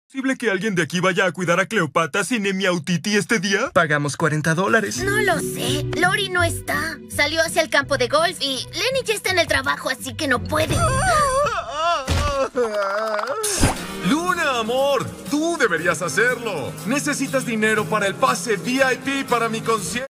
¿Posible que alguien de aquí vaya a cuidar a Cleopatra sin Emiautiti este día? Pagamos $40. No lo sé. Lori no está. Salió hacia el campo de golf y Lenny ya está en el trabajo, así que no puede. Luna, amor, tú deberías hacerlo. Necesitas dinero para el pase VIP para mi concierto.